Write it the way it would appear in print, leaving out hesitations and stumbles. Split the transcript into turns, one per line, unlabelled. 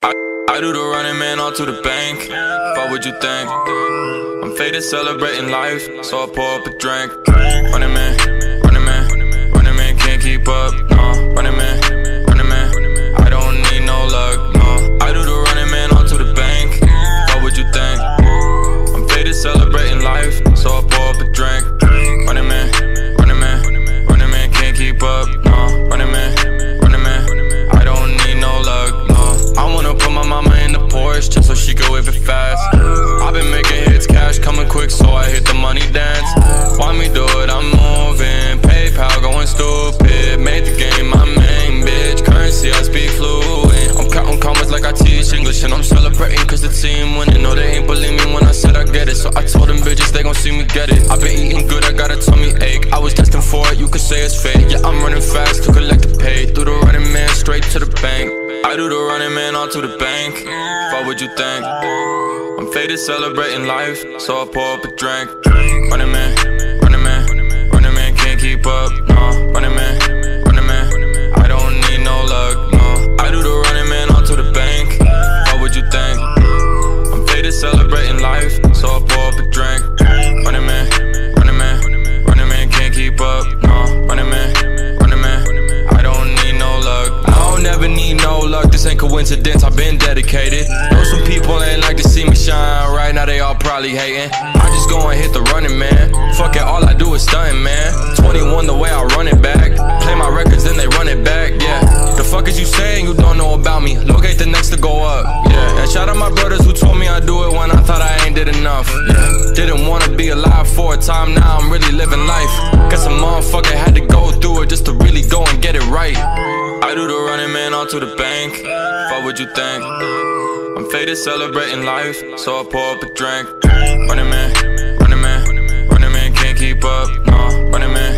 I do the running man all to the bank. What would you think? I'm faded celebrating life, so I pour up a drink. Running man, running man, running man can't keep up, no. Running man, running man, I don't need no luck, no. I do the running man all to the bank. What would you think? I'm faded celebrating life, so I pour up a drink. Running man, running man, running man can't keep up, no. Running man, running man, I don't need no luck, no. I wanna put my mama in the Porsche just so she can whip it fast. I've been making hits, cash coming quick, so I hit the money dance. Why me do it? I'm moving, PayPal going stupid. Made the game my main bitch, currency I speak fluent. I'm counting commas like I teach English, and I'm celebrating cause the team winning. No, they ain't believe me when I said I get it, so I told them bitches they gon' see me get it. I've been eating good, I got a tummy ache. I was destined for it, you could say it's fate. Yeah, I'm running fast to collect the pay. Through the running man straight to the bank. I do the running man all to the bank. What would you think? I'm faded celebrating life, so I pour up a drink. Running man, running man, running man can't keep up, no. Running man, running man, I don't need no luck, no. I do the running man all to the bank. What would you think? I'm faded celebrating life, so I pour up a drink. Running man, running man, running man can't keep up, no. Running man, running man, I don't need no luck, no. I don't never need no luck, this ain't coincidence, I've been dedicated. Know some people ain't like to see me shine, right now they all probably hating. I just go and hit the running man, fuck it, all I do is stunting, man. 21 the way I run it back, play my records then they run it back, yeah. The fuck is you saying you don't know about me? Locate the next to go up, yeah. And shout out my brothers who told me I'd do it when I thought I ain't did enough, yeah. Didn't wanna be alive for a time, now I'm really living life. Guess a motherfucker had to go through it just to really go and get it right. I do the running man all to the bank. What would you think? I'm faded celebrating life, so I pour up a drink. Running man, running man, running man can't keep up, no. Running man,